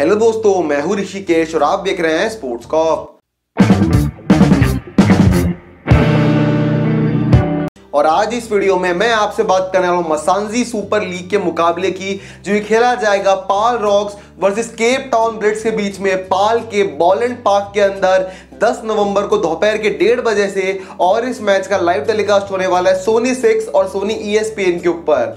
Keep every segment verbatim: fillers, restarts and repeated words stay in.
Hello दोस्तों, मैं हूं ऋषिकेश और आप देख रहे हैं स्पोर्ट्स कॉप। और आज इस वीडियो में मैं आपसे बात करने वाला हूं मसांजी सुपर लीग के मुकाबले की, जो खेला जाएगा Paarl Rocks versus Cape Town Blitz के बीच में पार्ल के बोलैंड पार्क के अंदर दस नवंबर को दोपहर के डेढ़ बजे से। और इस मैच का लाइव टेलीकास्ट होने वाला है सोनी सिक्स और Sony E S P N के ऊपर।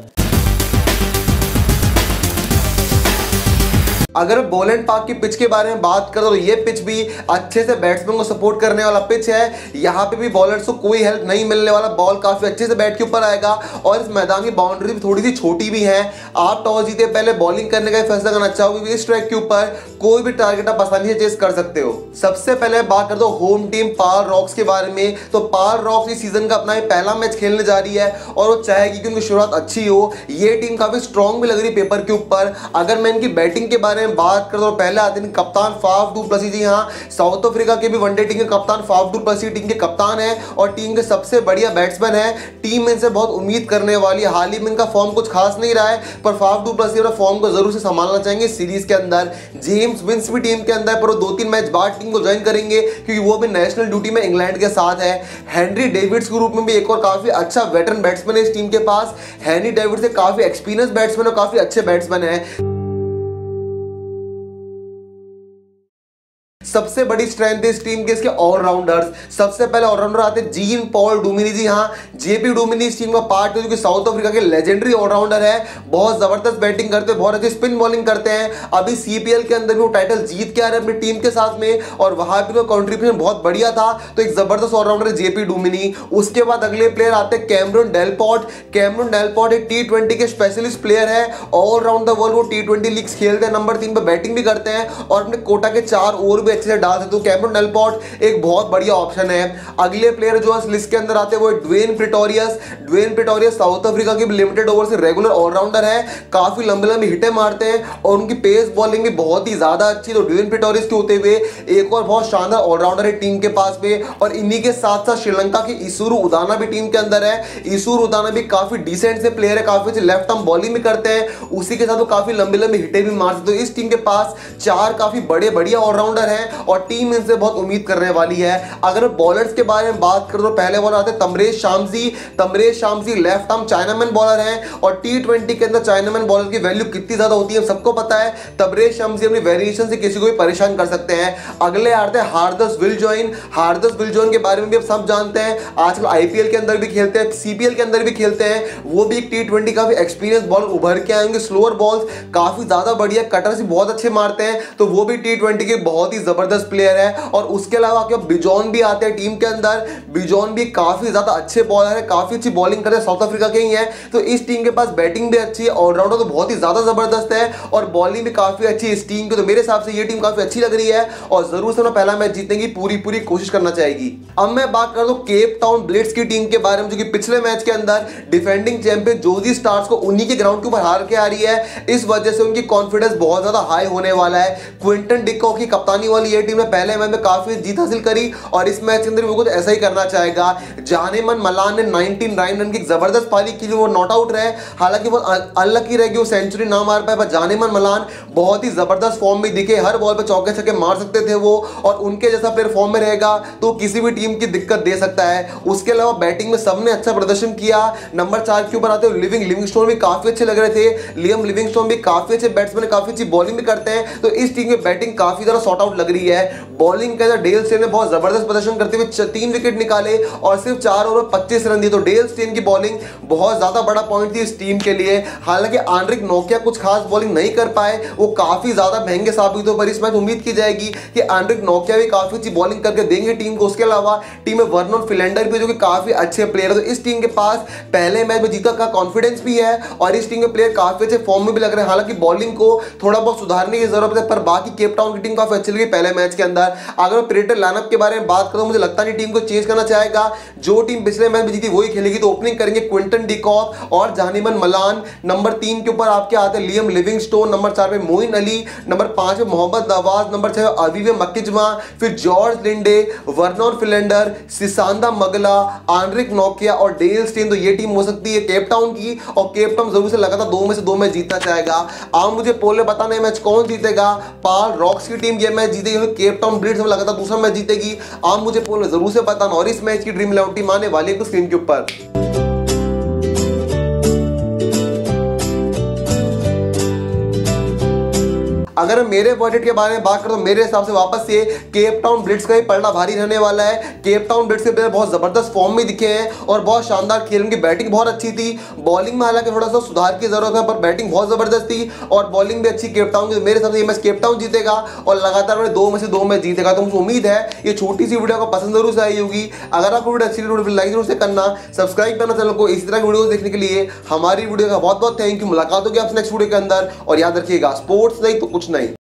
अगर बोलैंड पार्क की पिच के बारे में बात करें तो ये पिच भी अच्छे से बैट्समैन को सपोर्ट करने वाला पिच है। यहाँ पे भी बॉलर्स को कोई हेल्प नहीं मिलने वाला, बॉल काफी अच्छे से बैट के ऊपर आएगा और इस मैदान की बाउंड्री भी थोड़ी सी छोटी भी है। आप टॉस जीते पहले बॉलिंग करने का फैसला करना चाहोगे, इस ट्रैक के ऊपर कोई भी टारगेट आप आसानी से चेस कर सकते हो। सबसे पहले बात करते हो होम टीम पार्ल रॉक्स के बारे में, तो पार्ल रॉक्स इस सीजन का अपना पहला मैच खेलने जा रही है और वो चाहेगी कि उनकी शुरुआत अच्छी हो। ये टीम काफी स्ट्रॉन्ग भी लग रही है पेपर के ऊपर। अगर मैं इनकी बैटिंग के बारे में बात करें तो पहले आते हैं कप्तान फाफ डू प्लेसिस। जी हां, साउथ अफ्रीका के भी वनडे टीम के कप्तान फाफ डू प्लेसिस टीम के कप्तान है और टीम के सबसे बढ़िया बैट्समैन है। टीम इनसे बहुत उम्मीद करने वाली है। हाल ही में इनका फॉर्म कुछ खास नहीं रहा है, पर फाफ डू प्लेसिस अपना फॉर्म को जरूर से संभालना चाहेंगे सीरीज के अंदर। जेम्स विंस भी टीम के अंदर, पर वो दो तीन मैच बाद टीम को ज्वाइन करेंगे क्योंकि वो भी नेशनल ड्यूटी में इंग्लैंड के साथ है। हेनरी डेविड्स के रूप में भी एक और काफी अच्छा वेटरन बैट्समैन है इस टीम के पास। हेनरी डेविड्स एक काफी एक्सपीरियंस बैट्समैन और काफी अच्छे बैट्समैन है। सबसे बड़ी स्ट्रेंथ है इस टीम के इसके ऑलराउंडर्स। सबसे पहले ऑलराउंडर आते हैं जीन पॉल डुमिनी। जी हां, जेपी डुमिनी इस टीम का पार्ट है जो कि साउथ अफ्रीका के लेजेंडरी ऑलराउंडर है। बहुत जबरदस्त बैटिंग करते हैं, बहुत अच्छी स्पिन बॉलिंग करते हैं। अभी सीपीएल के अंदर भी वो टाइटल जीत के आ रहे हैं अपनी टीम के साथ में और वहां भी वो कंट्रीब्यूशन बहुत बढ़िया था। तो एक जबरदस्त ऑलराउंडर है जेपी डुमिनी। उसके बाद अगले प्लेयर आते हैं कैमरून डेलपॉट। कैमरून डेलपॉट एक टी ट्वेंटी के स्पेशलिस्ट प्लेयर है। ऑलराउंड द वर्ल्ड वो टी ट्वेंटी लीग्स खेलते हैं, नंबर तीन पर बैटिंग भी करते हैं और अपने कोटा के चार ओवर भी अच्छे से डाल सकते हो। कैमरून डेलपॉट एक बहुत बढ़िया ऑप्शन है। अगले प्लेयर जो इस लिस्ट के अंदर आते हैं वो Dwaine Pretorius. Dwaine Pretorius South Africa के लिमिटेड ओवर से रेगुलर ऑलराउंडर है। काफी लंबे लंबी हिटें मारते हैं और उनकी पेस बॉलिंग भी बहुत ही ज्यादा अच्छी। तो ड्वेन प्रिटोरियस के होते हुए एक और बहुत शानदार ऑलराउंडर है टीम के पास में। और इन्हीं के साथ साथ श्रीलंका की ईसुरु उदाना भी टीम के अंदर है। ईसुरु उदाना भी काफी डिसेंट से प्लेयर है, काफी लेफ्ट आर्म बॉलिंग भी करते हैं, उसी के साथ वो काफी लंबी लंबी हिटें भी मारते। तो इस टीम के पास चार काफी बड़े बढ़िया ऑलराउंडर हैं और टीम इनसे बहुत उम्मीद करने वाली है। अगर बॉलर्स के बारे में बात करें तो पहले बॉलर आते हैं Tabraiz Shamsi. Tabraiz Shamsi left arm chinaman bowler हैं और टी ट्वेंटी के अंदर चाइनामैन बॉलर की वैल्यू कितनी ज्यादा होती है सबको पता है। तमरेज शामजी अपनी वेरिएशन से किसी को भी परेशान कर सकते हैं। अगले आते हैं हार्दस विलजॉइन। हार्दस विलजॉइन के बारे में भी आप सब जानते हैं, आजकल आईपीएल के अंदर भी खेलते हैं, सीपीएल के अंदर भी खेलते हैं। वो भी एक टी ट्वेंटी काफी एक्सपीरियंस बॉलर उभर के आएंगे। स्लोअर बॉल्स काफी ज्यादा बढ़िया, कटर से बहुत अच्छे मारते हैं, तो वो भी टी ट्वेंटी के बहुत ही जबरदस्त प्लेयर है। और उसके अलावा बिजॉन भी आते हैं टीम के अंदर। बिजॉन भी काफी ज्यादा अच्छे बॉलर है, काफी अच्छी बॉलिंग करते हैं, साउथ अफ्रीका के ही हैं। तो इस टीम के पास बैटिंग भी अच्छी है, ऑलराउंडर तो बहुत ही ज्यादा जबरदस्त है और बॉलिंग भी काफी अच्छी है इस टीम की। तो मेरे हिसाब से ये टीम काफी अच्छी लग रही है और जरूर से ना पहला मैच जीतने की पूरी पूरी कोशिश करना चाहेगी। अब मैं बात कर दूं केप टाउन ब्लिट्स की टीम के बारे में, जो कि पिछले मैच के अंदर डिफेंडिंग चैंपियन जोजी स्टार्स को उन्हीं के ग्राउंड के ऊपर हार के आ रही है। इस वजह से उनकी कॉन्फिडेंस बहुत ज्यादा हाई होने वाला है। क्विंटन डिको की कप्तानी वाली ये टीम ने पहले मैच में काफी जीत हासिल करी और इस मैच के अंदर वो कुछ ऐसा ही करना चाहेगा। जानेमन मलान ने उन्नीस रन की जबरदस्त पारी की, वो नॉट आउट रहे। हालांकि वो अनलकी रह गई, वो सेंचुरी ना मार पाए, पर जानेमन मलान बहुत ही जबरदस्त फॉर्म में दिखे। हर बॉल पे चौके छक्के मार सकते थे वो, और उनके जैसा प्लेयर फॉर्म में रहेगा तो किसी भी टीम की दिक्कत दे सकता है। उसके अलावा बैटिंग में सबने अच्छा प्रदर्शन किया। नंबर चार के ऊपर आते हुए लिविंग लिविंगस्टोन भी काफी अच्छे लग रहे थे। लियम लिविंगस्टोन भी काफी अच्छे बैट्समैन, काफी अच्छी बॉलिंग भी करते हैं। तो इस टीम की बैटिंग काफी ज्यादा सॉर्ट आउट लग रही है। बॉलिंग के अंदर डेल स्टेन ने बहुत जबरदस्त प्रदर्शन करते हुए तीन विकेट निकाले और सिर्फ चार ओवर में पच्चीस रन दिए। तो डेल स्टेन की बॉलिंग बहुत ज्यादा बड़ा पॉइंट थी इस टीम के लिए। हालांकि आंड्रिक नोकिया कुछ खास बॉलिंग नहीं कर पाए, वो काफी ज्यादा महंगे साबित हो, पर इस मैच उम्मीद की जाएगी कि आंड्रिक नोकिया भी काफी अच्छी बॉलिंग करके देंगे टीम को। उसके अलावा टीम में वर्नन फिलेंडर भी जो कि काफी अच्छे प्लेयर है। तो इस टीम के पास पहले मैच में जीता का कॉन्फिडेंस भी है और इस टीम के प्लेयर काफी अच्छे फॉर्म में भी लग रहे हैं। हालांकि बॉलिंग को थोड़ा बहुत सुधारने की जरूरत है, पर बाकी केप टाउन की टीम काफी अच्छी लगी। पहले पहले मैच के अंदर। अगर मैं प्रेडेटर लाइनअप के बारे में बात करूं, मुझे लगता नहीं टीम को चेंज करना चाहेगा। जो टीम पिछले मैच में जीती वही खेलेगी। तो ओपनिंग करेंगे क्विंटन डिकॉक और जहानिमन मलान। नंबर तीन के ऊपर आपके आते हैं लियम लिविंगस्टोन, नंबर चार पे मोइन अली, नंबर पांच पे मोहम्मद नवाज, नंबर छह पे अवीवे मकिजमा, फिर George Linde, Vernon Philander, Sisanda Magala, Anrich नोकिया और डेल स्टेन। तो ये टीम हो सकती है केप टाउन की, और केप टाउन जरूर से लगातार दो में से दो मैच जीतना चाहेगा। आप मुझे पोल में बताना है मैच कौन जीतेगा। पार्ल रॉक्स की टीम ये मैच जीतेगी, केप टाउन ब्लिट्स में लगातार दूसरा मैच जीतेगी। आप मुझे पोल में जरूर से बताना। और इस मैच की ड्रीम इलेवन टीम आने वाली है स्क्रीन के ऊपर। अगर मेरे बजट के बारे में बात करें तो मेरे हिसाब से वापस से केप टाउन ब्लिट्स का ही पलड़ा भारी रहने वाला है। केप टाउन ब्लिट्स के प्लेयर बहुत जबरदस्त फॉर्म में दिखे हैं और बहुत शानदार खेल। उनकी बैटिंग बहुत अच्छी थी, बॉलिंग में हालांकि थोड़ा सा सुधार की जरूरत है, पर बैटिंग बहुत जबरदस्त थी और बॉलिंग भी अच्छी केप टाउन की। मेरे हिसाब से ये मैच केप टाउन जीतेगा और लगातार मैंने दो में से दो मैच जीतेगा। तो मुझे उम्मीद है ये छोटी सी वीडियो को पसंद जरूर से आई होगी। अगर आपको वीडियो अच्छी लगी लाइक जरूर से करना, सब्सक्राइब करना चैनल को इसी तरह की वीडियो देखने के लिए। हमारी वीडियो का बहुत बहुत थैंक यू। मुलाकात होगी आपसे नेक्स्ट वीडियो के अंदर, और याद रखिएगा स्पोर्ट्स नहीं तो कुछ नहीं।